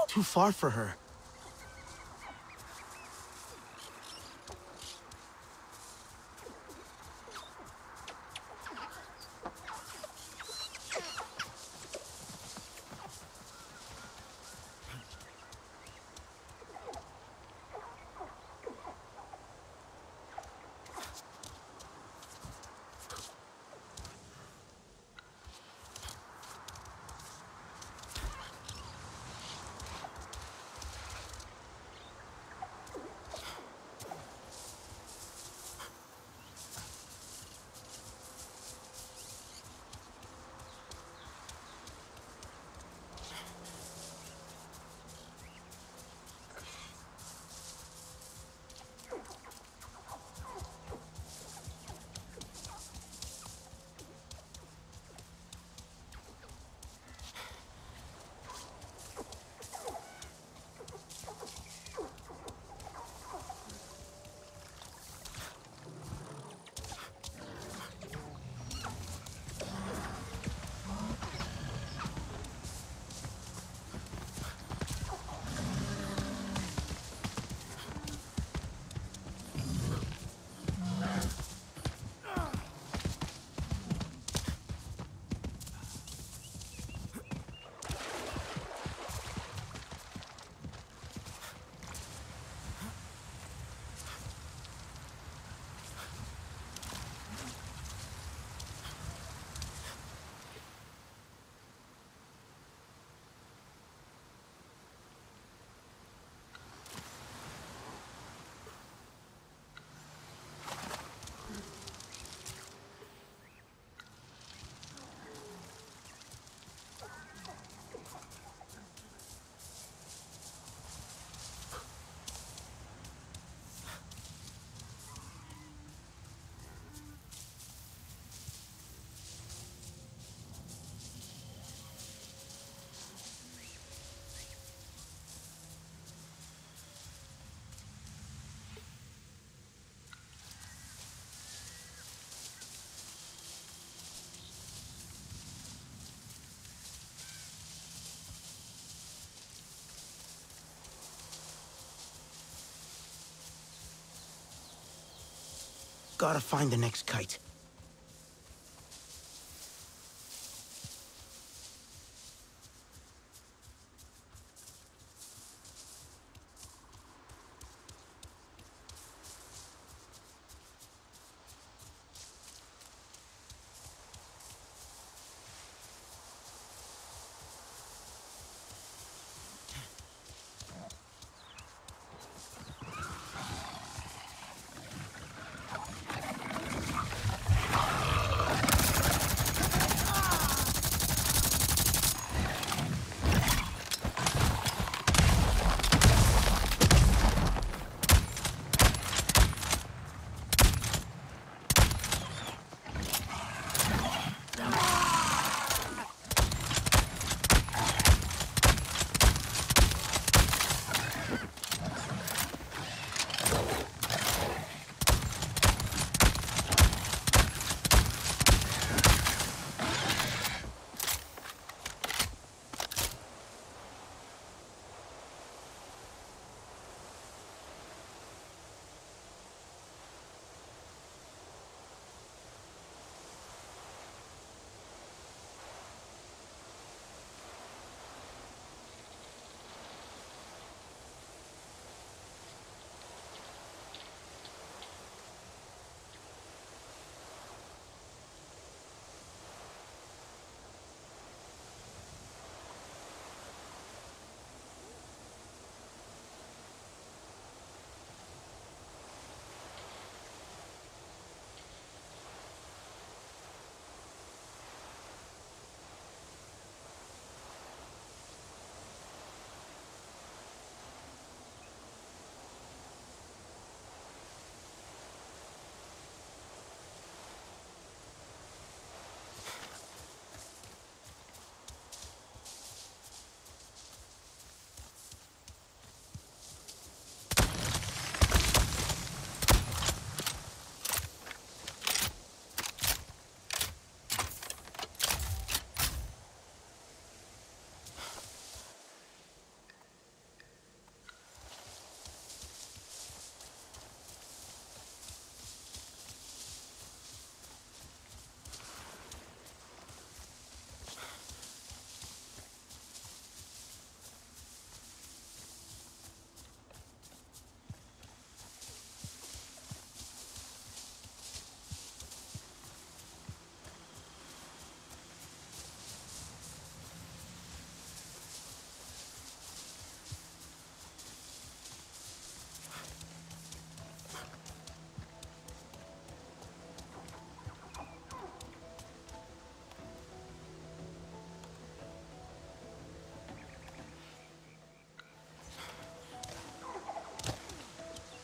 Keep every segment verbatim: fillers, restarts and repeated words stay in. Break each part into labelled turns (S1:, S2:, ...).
S1: Too far for her. Gotta find the next kite.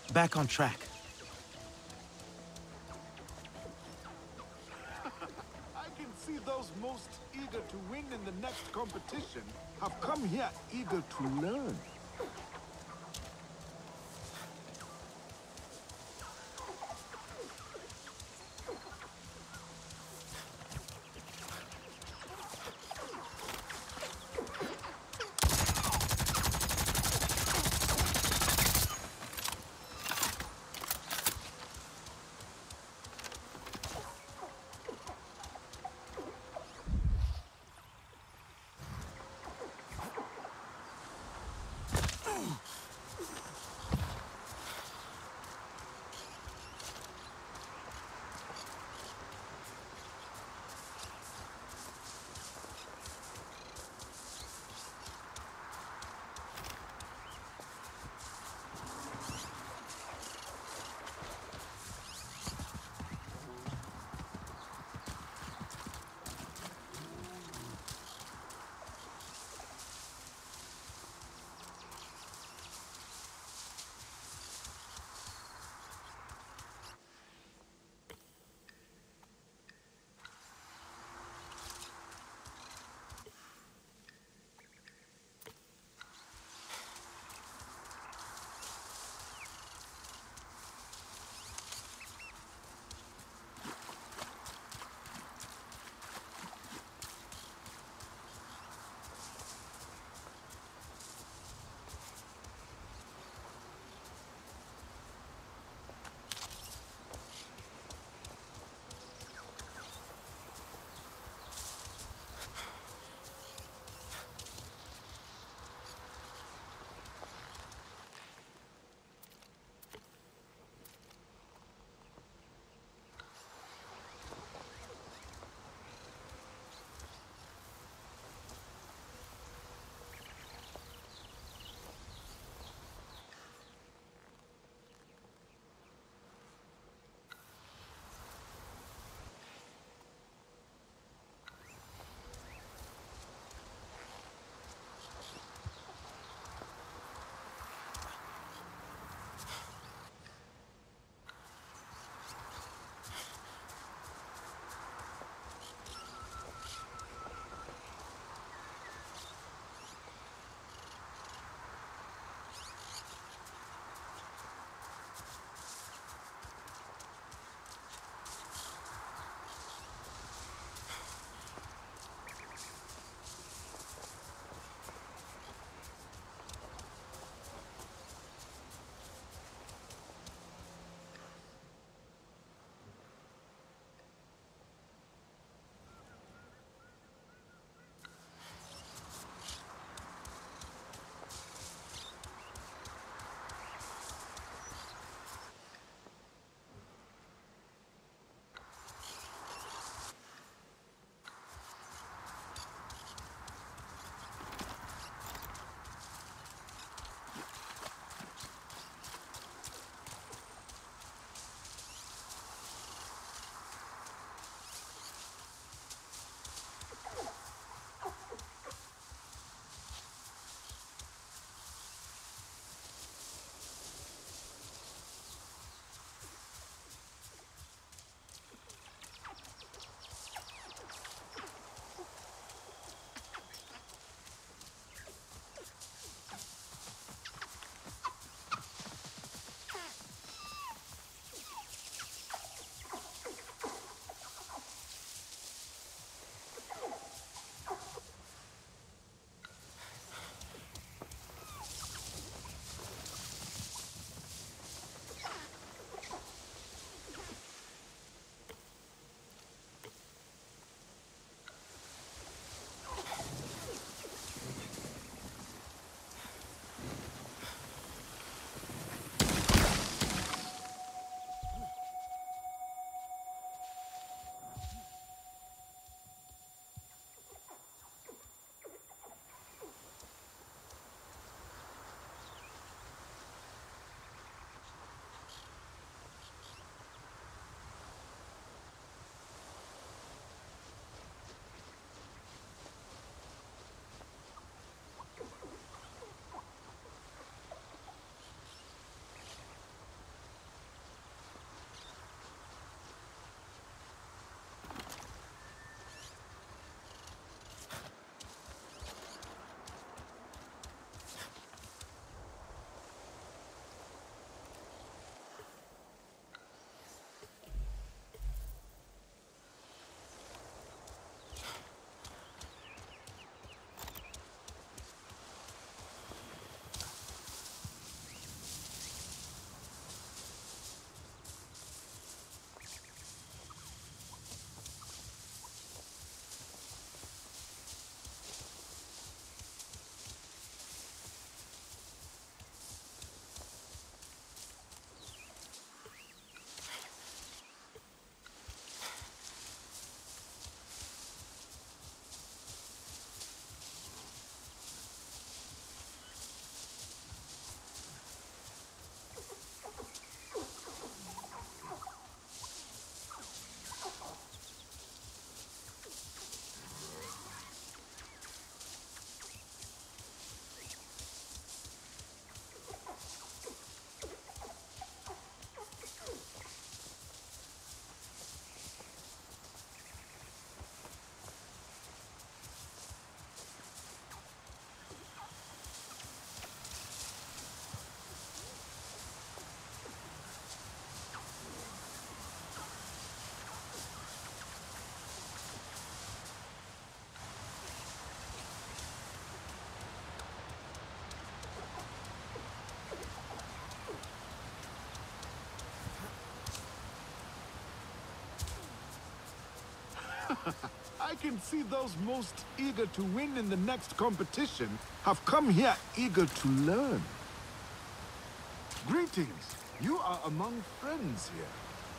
S1: Back on track.
S2: I can see those most eager to win in the next competition have come here eager to learn. I can see those most eager to win in the next competition have come here eager to learn. Greetings. You are among friends here.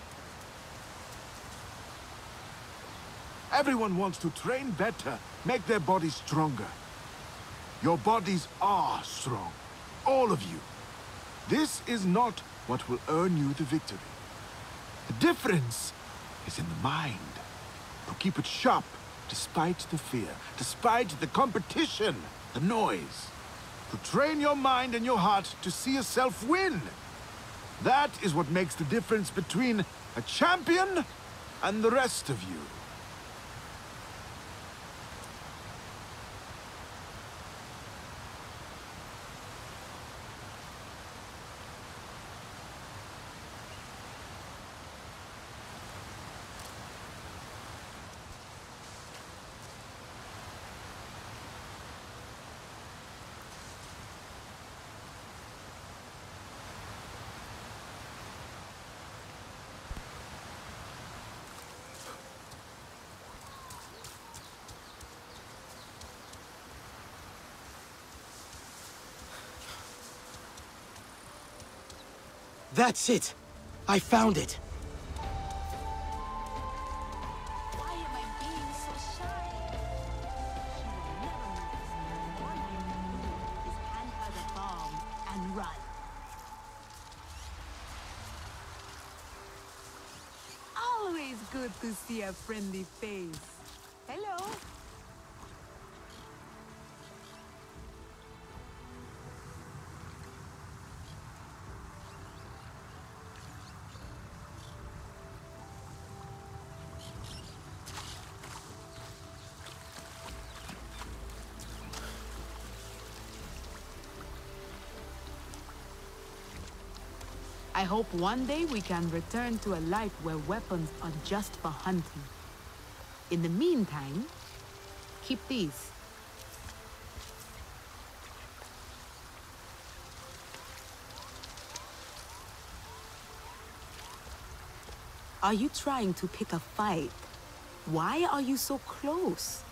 S2: Everyone wants to train better, make their bodies stronger. Your bodies are strong. All of you. This is not what will earn you the victory. The difference is in the mind. To keep it sharp, despite the fear, despite the competition, the noise. To train your mind and your heart to see yourself win. That is what makes the difference between a champion and the rest of you.
S1: That's it! I found it!
S3: Why am I being so shy? She will never notice. All you do is hand her the bomb and run. Always good to see a friendly face. Hello. I hope one day we can return to a life where weapons are just for hunting. In the meantime, keep these. Are you trying to pick a fight? Why are you so close?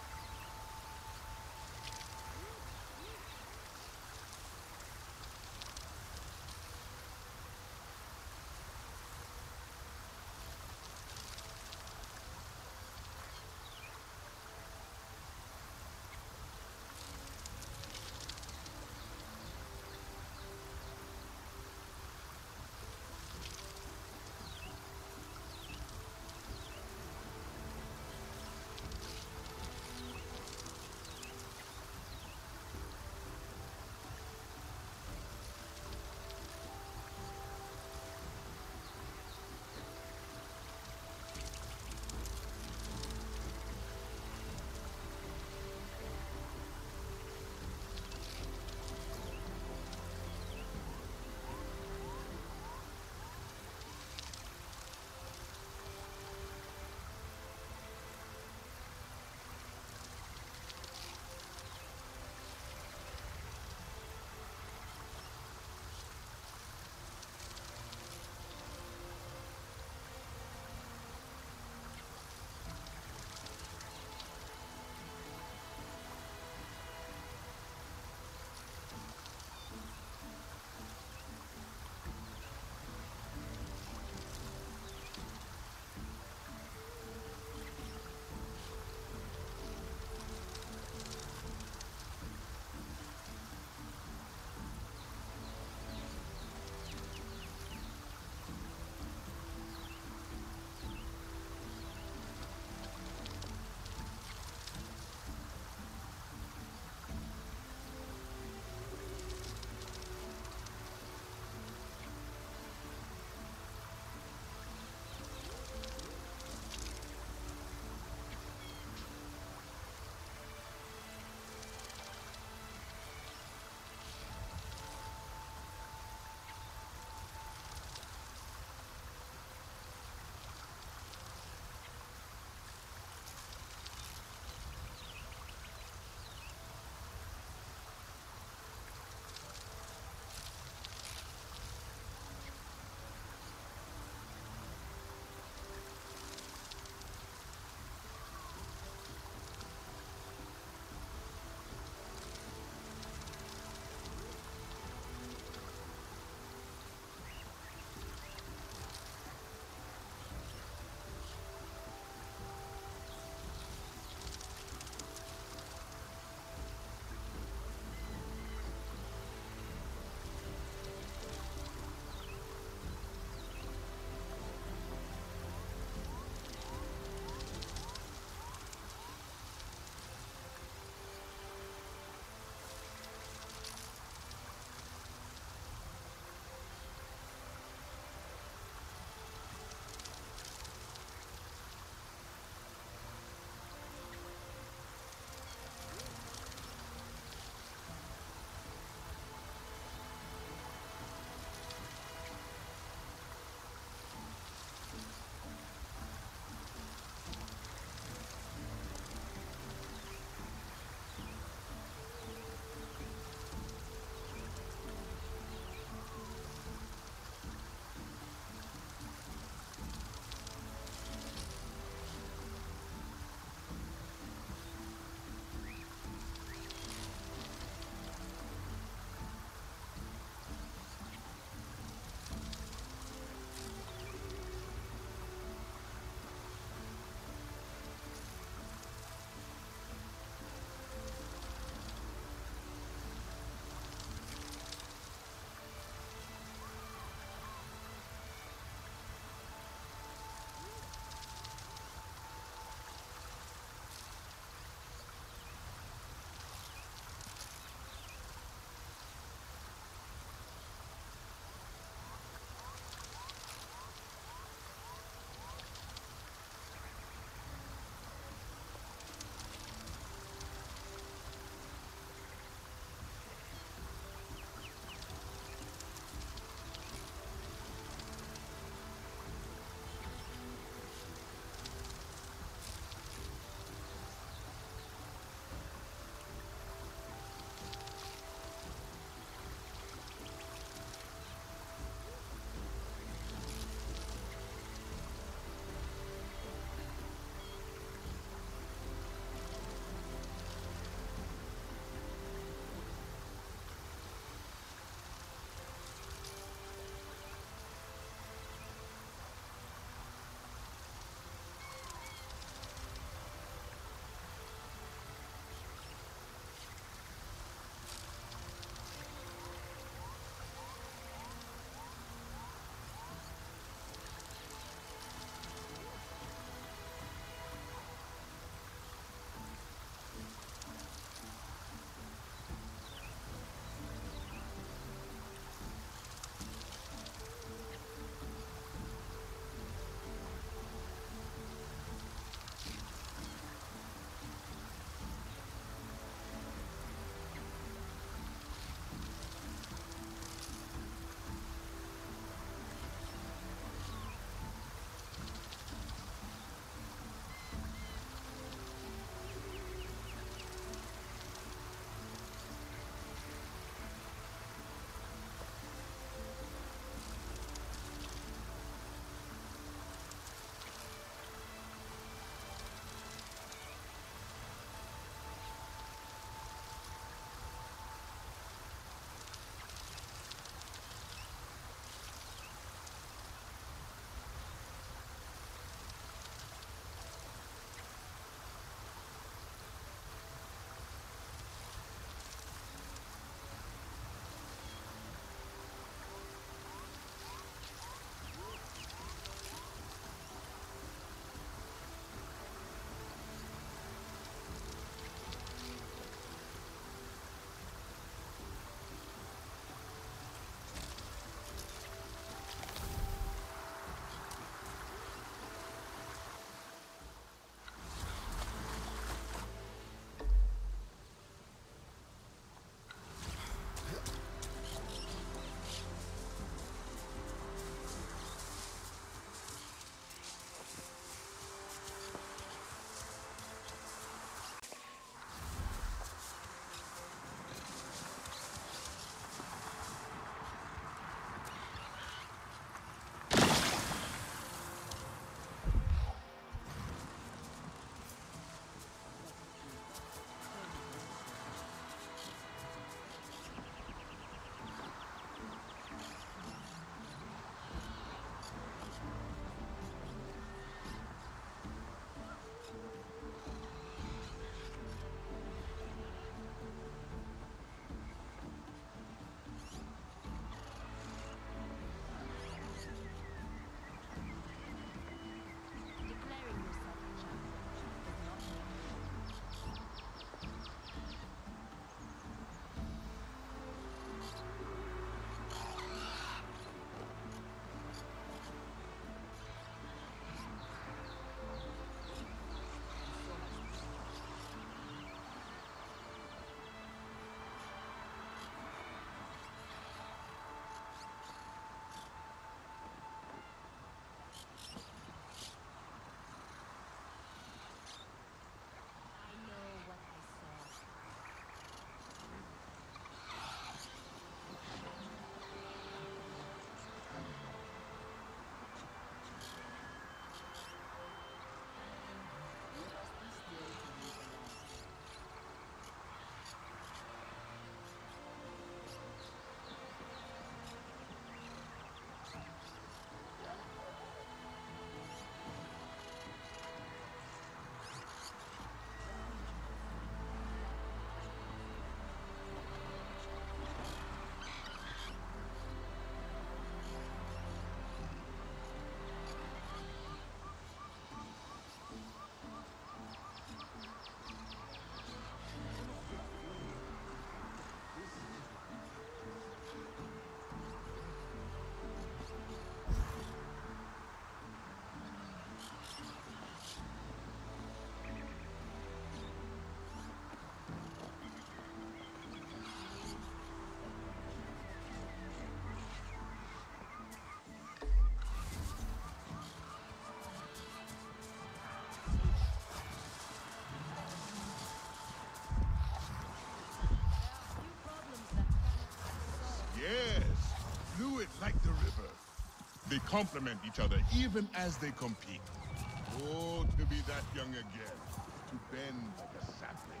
S4: like the river. They complement each other even as they compete. Oh, to be that young again, to bend like a sapling.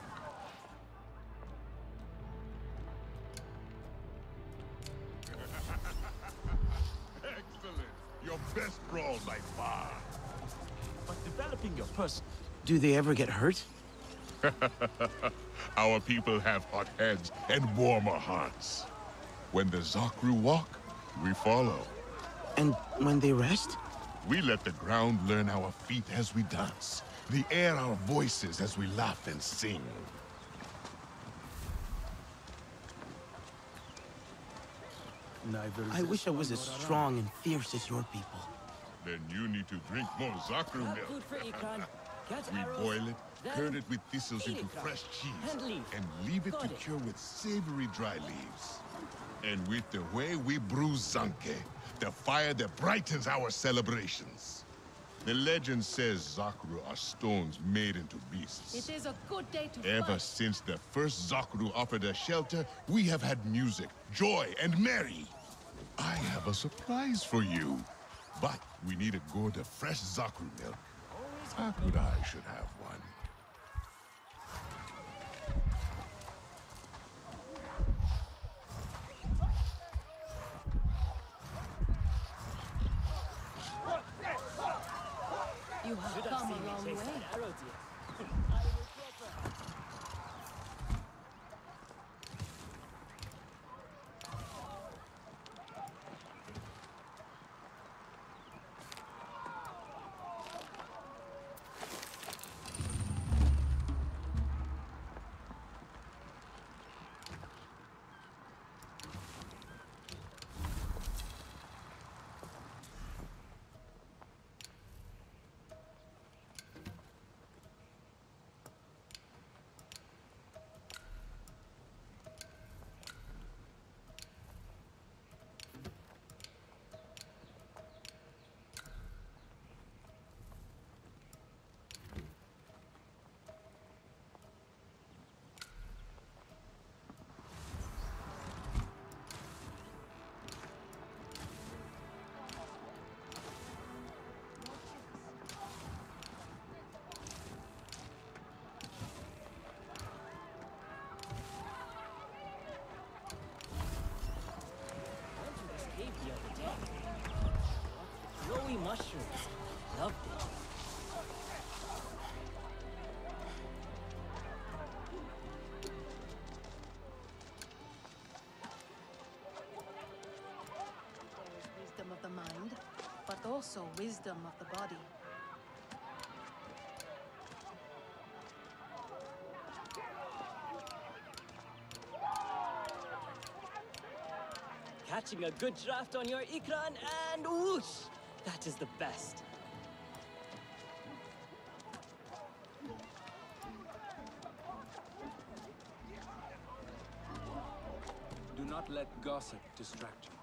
S4: Excellent! Your best brawl by far.
S1: But developing your person... Do they ever get hurt?
S4: Our people have hot heads and warmer hearts. When the Zakru walk, we follow.
S1: And when they rest?
S4: We let the ground learn our feet as we dance, the air our voices as we laugh and sing.
S1: I wish I was as strong and fierce as your people.
S4: Then you need to drink more Zakru
S5: Not
S4: milk.
S5: good for Ikran. Get
S4: We
S5: arrows,
S4: boil it,
S5: then
S4: curd it with thistles
S5: eat
S4: into
S5: it,
S4: fresh cheese,
S5: and leave.
S4: and leave it
S5: Got
S4: to
S5: it.
S4: cure with savory dry leaves. And with the way we brew Zanke, the fire that brightens our celebrations. The legend says Zakru are stones made into beasts.
S5: It is a good day to
S4: Ever
S5: fight.
S4: since the first Zakru offered us shelter, we have had music, joy, and merry. I have a surprise for you. But we need a gourd of fresh Zakru milk. Hakurai should have one.
S5: You have come a long way. The other day. Glowy mushrooms. Loved it.
S3: There is wisdom of the mind, but also wisdom of the body.
S5: Catching a good draft on your Ikran and whoosh! That is the best.
S6: Do not let gossip distract you.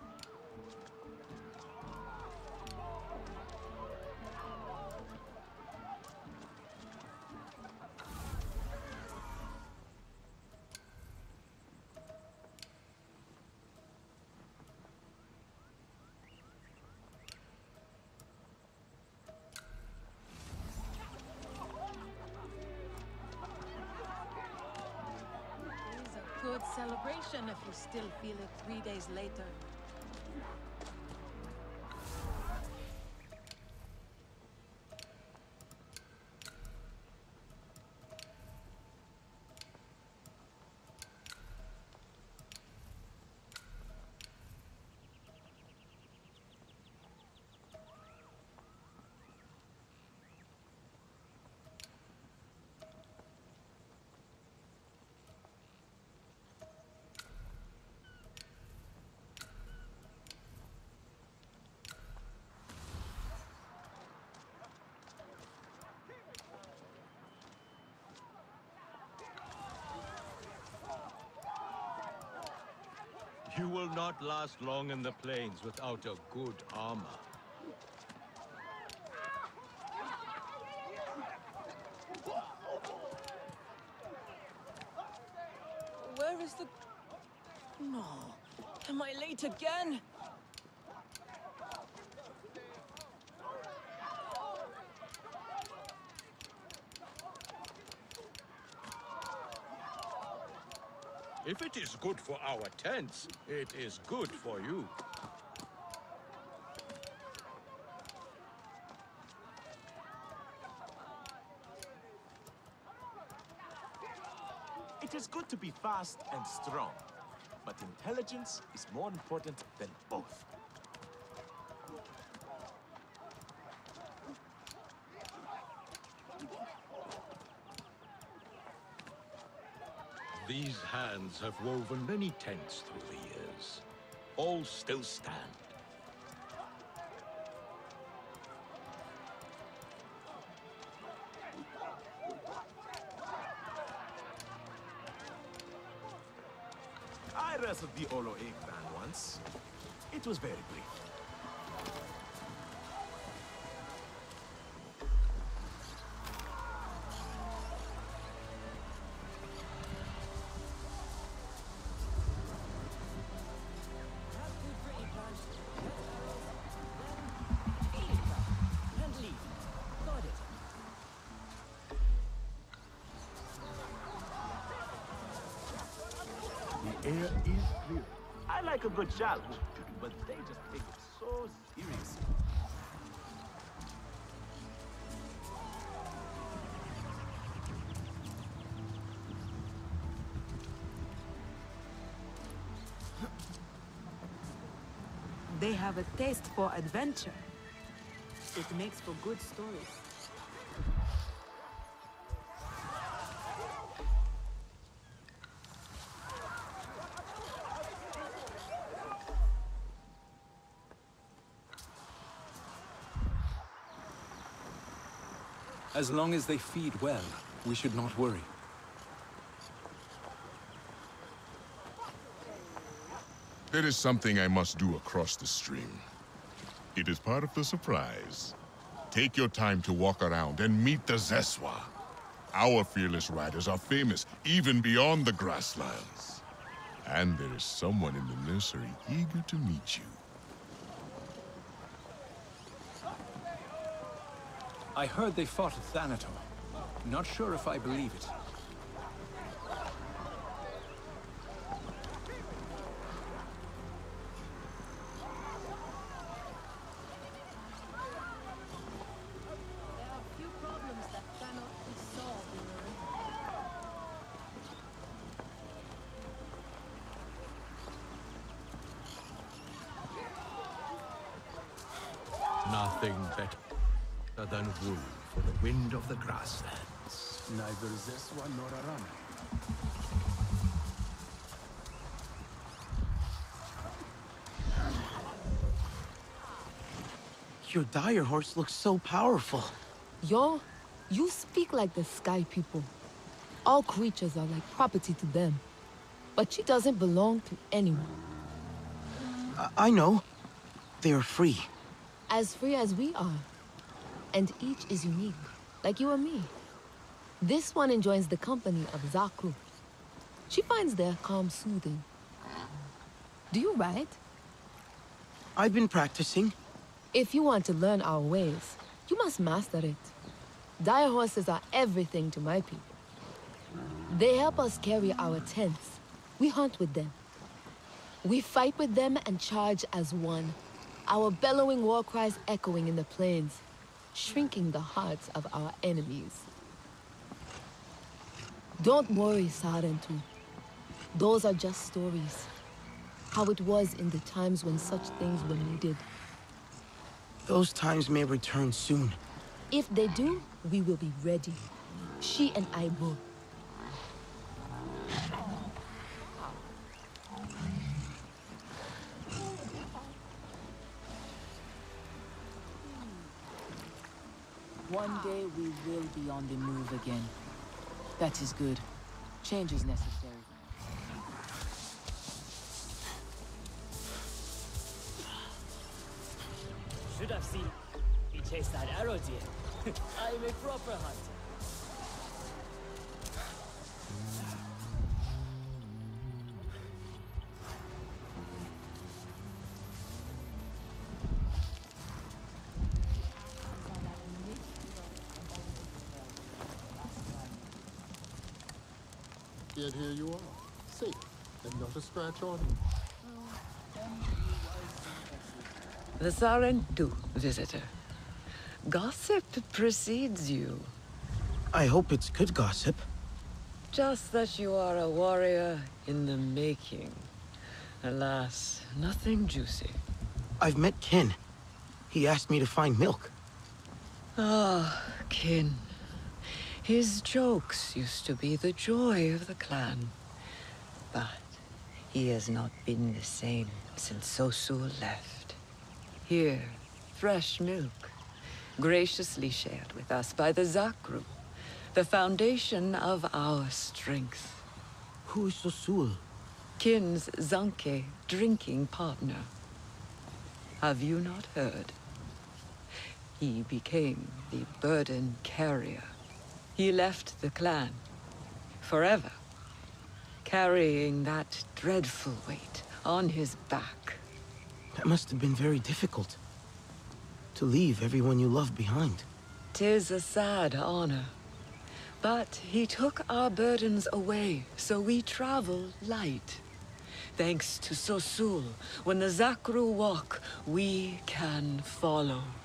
S3: It is a good celebration if you still feel it three days later.
S7: You will not last long in the plains without a good armor.
S5: Where is the... No. Am I late again?
S7: If it is good for our tents, it is good for you.
S1: It is good to be fast and strong, but intelligence is more important than both.
S7: These hands have woven many tents through the years. All still stand.
S1: I wrestled the Olo Ekran once. It was very brief.
S5: Have food for Ikran, get arrows, then feed Ikran, and leave. Got it.
S2: The air is clear.
S1: I like a good challenge, but they just take it so seriously.
S3: They have a taste for adventure. It makes for good stories.
S6: As long as they feed well, we should not worry.
S4: There is something I must do across the stream. It is part of the surprise. Take your time to walk around and meet the Zeswa. Our fearless riders are famous, even beyond the grasslands. And there is someone in the nursery eager to meet you.
S6: I heard they fought at Thanator. Not sure if I believe it.
S8: There are few problems that cannot be solved in a
S7: Nothing better than wool for the wind of the grasslands.
S2: Neither Zeswa nor Arana.
S9: Your dire horse looks so powerful.
S8: Yo, you speak like the Sky People. All creatures are like property to them. But she doesn't belong to anyone.
S9: I, I know. They are free.
S8: As free as we are. And each is unique, like you and me. This one enjoys the company of Zakru. She finds their calm soothing. Do you ride?
S9: I've been practicing.
S8: If you want to learn our ways, you must master it. Dire horses are everything to my people. They help us carry our tents. We hunt with them. We fight with them and charge as one. Our bellowing war cries echoing in the plains, shrinking the hearts of our enemies. Don't worry, Sarentu. Those are just stories. How it was in the times when such things were needed.
S9: Those times may return soon.
S8: If they do, we will be ready. She and I both.
S10: One day we will be on the move again. That is good. Change is necessary.
S5: Should have seen me chase that arrow deer. I'm a proper hunter.
S11: Yet here you are, safe. and not a scratch on him.
S12: The Sarentu, visitor. Gossip precedes you.
S9: I hope it's good gossip.
S12: Just that you are a warrior in the making. Alas, nothing juicy.
S9: I've met Kin. He asked me to find milk.
S12: Ah, Kin. His jokes used to be the joy of the clan. But he has not been the same since Sosul left. Here, fresh milk, graciously shared with us by the Zakru, the foundation of our strength.
S9: Who is Sosul?
S12: Kin's Zanke drinking partner. Have you not heard? He became the burden carrier. He left the clan, forever, carrying that dreadful weight on his back.
S9: That must have been very difficult. To leave everyone you love behind.
S12: 'Tis a sad honor. But he took our burdens away, so we travel light. Thanks to Sosul, when the Zakru walk, we can follow.